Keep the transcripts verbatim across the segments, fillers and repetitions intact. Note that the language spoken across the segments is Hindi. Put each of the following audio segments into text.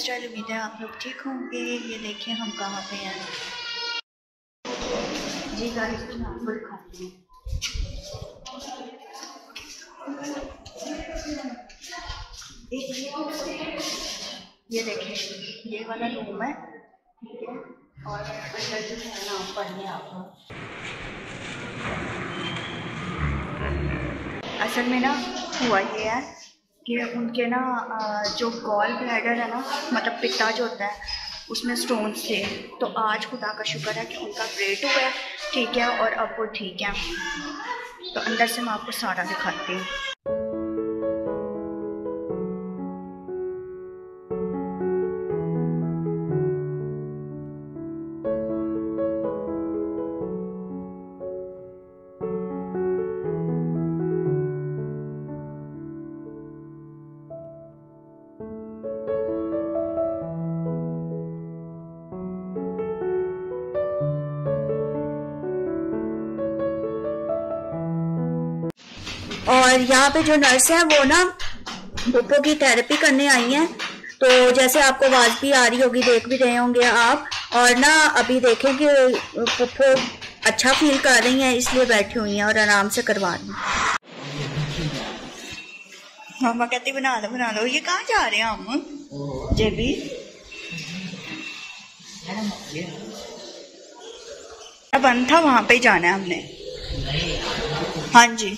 स्टाइल। उम्मीद है आप लोग ठीक होंगे। ये देखिए हम कहाँ पे हैं जी गाइस, मैं आपको दिखाती हूँ। ये देखिए ये वाला रूम है, ठीक है। और अंदर जो है ना पढ़ने आपको असल में ना हुआ ये है कि उनके ना जो गॉल ब्लैडर है ना, मतलब पित्ता जो होता है उसमें स्टोन्स थे। तो आज खुदा का शुक्र है कि उनका ऑपरेट हुआ है, ठीक है, और अब वो ठीक है। तो अंदर से मैं आपको सारा दिखाती हूँ। और यहाँ पे जो नर्स है वो ना पुप्पो की थेरेपी करने आई हैं। तो जैसे आपको आवाज भी आ रही होगी, देख भी रहे होंगे आप। और ना अभी देखें कि पुप्पो अच्छा फील कर रही हैं, इसलिए बैठी हुई हैं और आराम से करवा रही हैं। मामा कहती बना दो बना दो। ये कहाँ जा रहे हैं हम? जेबी बंद था, वहां पे ही जाना है हमने। हाँ जी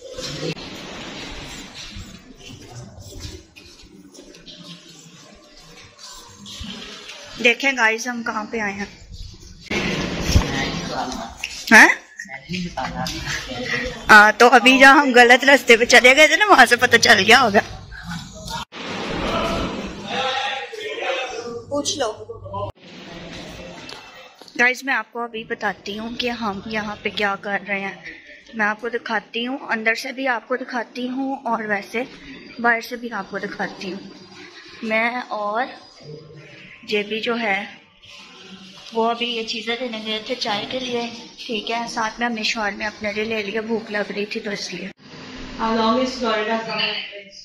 देखें गाइस हम कहाँ पे आए हैं। हैं? आ, तो अभी जहाँ हम गलत रास्ते पे चले गए थे ना, वहां से पता चल गया होगा। पूछ लो गाइस। मैं आपको अभी बताती हूँ कि हम यहाँ पे क्या कर रहे हैं। मैं आपको दिखाती हूँ, अंदर से भी आपको दिखाती हूँ और वैसे बाहर से भी आपको दिखाती हूँ। मैं और जेबी जो है वो अभी ये चीज़ें लेने गए थे चाय के लिए, ठीक है। साथ में हमने शॉर में अपने लिए ले लिया, भूख लग रही थी तो इसलिए। How long is Florida from your place?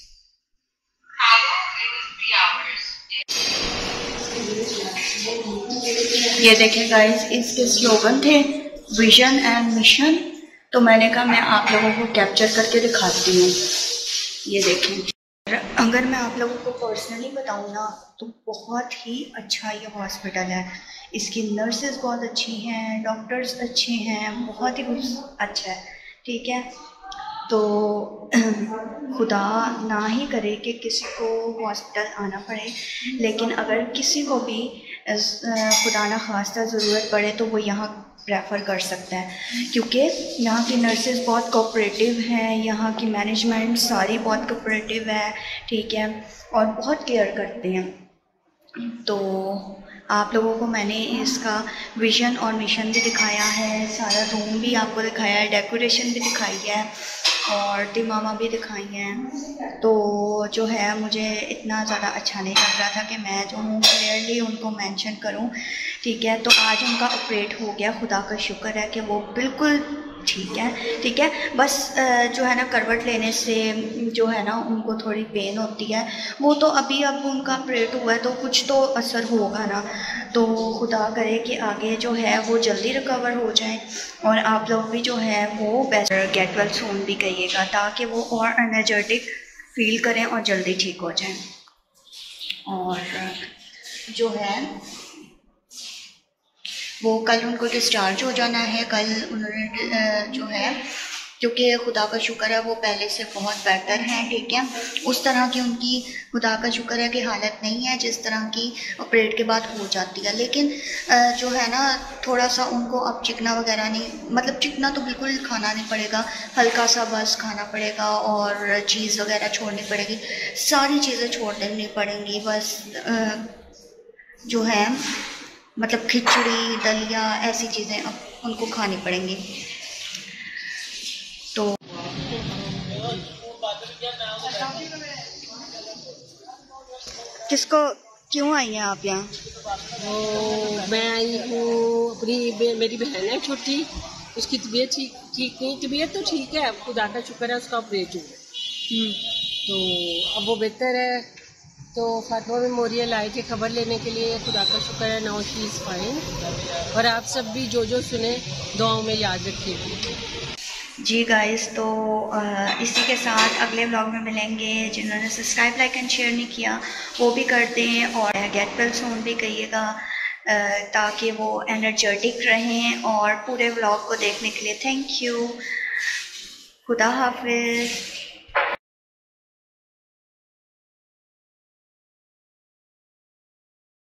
ये देखें गाइस, इसके स्लोगन थे विजन एंड मिशन। तो मैंने कहा मैं आप लोगों को कैप्चर करके दिखाती हूँ। ये देखें, अगर मैं आप लोगों को पर्सनली बताऊँ ना तो बहुत ही अच्छा ये हॉस्पिटल है। इसकी नर्सेज बहुत अच्छी हैं, डॉक्टर्स अच्छे हैं, बहुत ही अच्छा है, ठीक है। तो खुदा ना ही करे कि किसी को हॉस्पिटल आना पड़े, लेकिन अगर किसी को भी खुदा ना खास्ता ज़रूरत पड़े तो वो यहाँ प्रेफर कर सकता है, क्योंकि यहाँ की नर्सेज बहुत कोऑपरेटिव हैं, यहाँ की मैनेजमेंट सारी बहुत कोऑपरेटिव है, ठीक है, और बहुत केयर करते हैं। तो आप लोगों को मैंने इसका विज़न और मिशन भी दिखाया है, सारा रूम भी आपको दिखाया है, डेकोरेशन भी दिखाई है और तिमामा भी दिखाई हैं। तो जो है मुझे इतना ज़्यादा अच्छा नहीं लग रहा था कि मैं जो हूँ क्लियरली उनको मेंशन करूँ, ठीक है। तो आज उनका ऑपरेट हो गया, खुदा का शुक्र है कि वो बिल्कुल ठीक है, ठीक है। बस जो है ना करवट लेने से जो है ना उनको थोड़ी पेन होती है, वो तो अभी अब उनका ऑपरेट हुआ है तो कुछ तो असर होगा ना। तो खुदा करे कि आगे जो है वो जल्दी रिकवर हो जाए और आप लोग भी जो है वो बेस्ट गेट वेल सून भी कहिएगा, ताकि वो और एनर्जेटिक फील करें और जल्दी ठीक हो जाएं। और जो है वो कल उनको डिस्चार्ज हो जाना है। कल उन्होंने जो है, क्योंकि खुदा का शुक्र है वो पहले से बहुत बेटर हैं, ठीक है। उस तरह की उनकी खुदा का शुक्र है कि हालत नहीं है जिस तरह की ऑपरेट के बाद हो जाती है। लेकिन जो है ना थोड़ा सा उनको अब चिकना वगैरह नहीं, मतलब चिकना तो बिल्कुल खाना नहीं पड़ेगा, हल्का सा बस खाना पड़ेगा और चीज़ वगैरह छोड़नी पड़ेगी, सारी चीज़ें छोड़ देनी पड़ेंगी। बस जो है मतलब खिचड़ी दलिया ऐसी चीज़ें अब उनको खानी पड़ेंगी। तो किसको क्यों आई हैं आप यहाँ? तो मैं आई हूँ, अपनी मेरी बहन है छोटी, उसकी तबीयत ठीक ठीक नहीं, तबीयत तो ठीक है, खुदा का शुक्र है, उसका ऑपरेट हुआ, तो अब वो बेहतर है। तो फातिमा मेमोरियल आए थे खबर लेने के लिए। खुदा का शुक्र है, नाउ शी इज़ फाइन। और आप सब भी जो जो सुने दुआओं में याद रखिए। जी गाइस, तो इसी के साथ अगले व्लॉग में मिलेंगे। जिन्होंने सब्सक्राइब लाइक एंड शेयर नहीं किया वो भी कर दें, और गेट वेल सून भी कहिएगा ताकि वो एनर्जेटिक रहें। और पूरे व्लॉग को देखने के लिए थैंक यू। खुदा हाफिज़।